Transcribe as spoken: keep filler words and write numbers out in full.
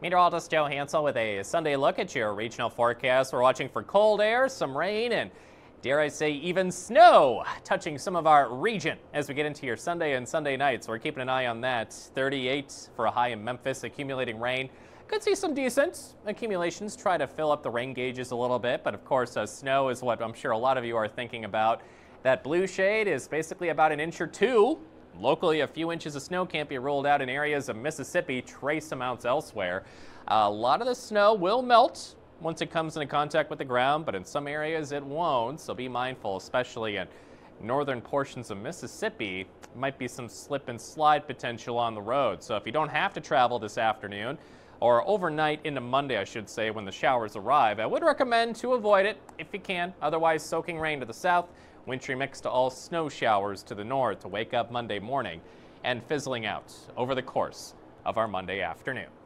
Meteorologist Joe Hansel with a Sunday look at your regional forecast. We're watching for cold air, some rain, and dare I say even snow touching some of our region as we get into your Sunday and Sunday nights. So we're keeping an eye on that. thirty-eight for a high in Memphis, accumulating rain. Could see some decent accumulations, try to fill up the rain gauges a little bit, but of course uh, snow is what I'm sure a lot of you are thinking about. That blue shade is basically about an inch or two. Locally, a few inches of snow can't be ruled out in areas of Mississippi, trace amounts elsewhere. A lot of the snow will melt once it comes into contact with the ground, but in some areas it won't, so be mindful, especially in northern portions of Mississippi. Might be some slip and slide potential on the road, so if you don't have to travel this afternoon, or overnight into Monday, I should say, when the showers arrive, I would recommend to avoid it if you can. Otherwise, soaking rain to the south, wintry mix to all snow showers to the north to wake up Monday morning and fizzling out over the course of our Monday afternoon.